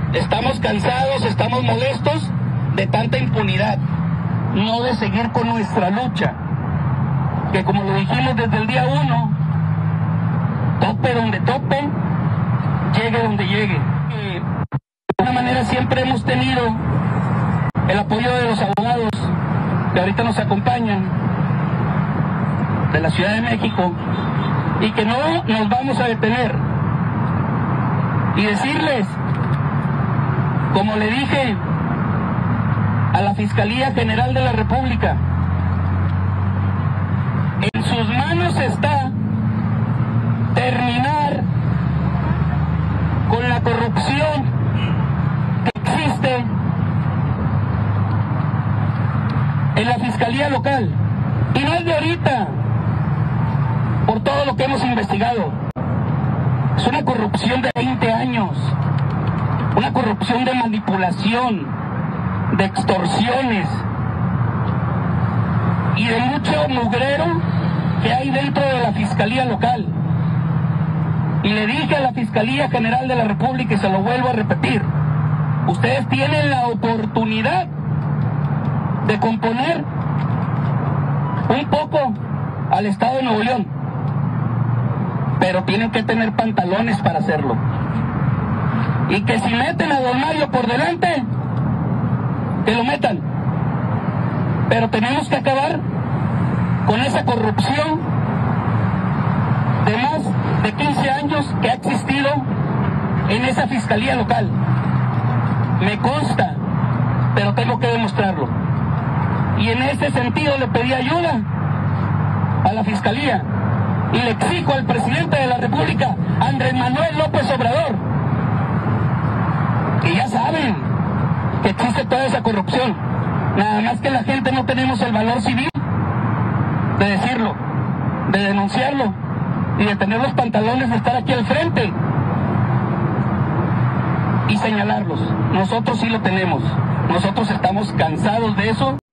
Estamos cansados, estamos molestos de tanta impunidad, no de seguir con nuestra lucha, que como lo dijimos desde el día 1, tope donde tope, llegue donde llegue. De alguna manera siempre hemos tenido el apoyo de los abogados que ahorita nos acompañan de la Ciudad de México y que no nos vamos a detener. Y decirles, como le dije a la Fiscalía General de la República, en sus manos está terminar con la corrupción que existe en la Fiscalía local. Y no es de ahorita, por todo lo que hemos investigado. Es una corrupción de 20 años, una corrupción de manipulación, de extorsiones y de mucho mugrero que hay dentro de la Fiscalía local. Y le dije a la Fiscalía General de la República, y se lo vuelvo a repetir, ustedes tienen la oportunidad de componer un poco al Estado de Nuevo León, pero tienen que tener pantalones para hacerlo. Y que si meten a don Mario por delante, que lo metan. Pero tenemos que acabar con esa corrupción de más de 15 años que ha existido en esa fiscalía local. Me consta, pero tengo que demostrarlo. Y en ese sentido le pedí ayuda a la fiscalía y le exijo al presidente de la República, Andrés Manuel López Obrador, que ya saben que existe toda esa corrupción, nada más que la gente no tenemos el valor civil de decirlo, de denunciarlo y de tener los pantalones de estar aquí al frente y señalarlos. Nosotros sí lo tenemos, nosotros estamos cansados de eso.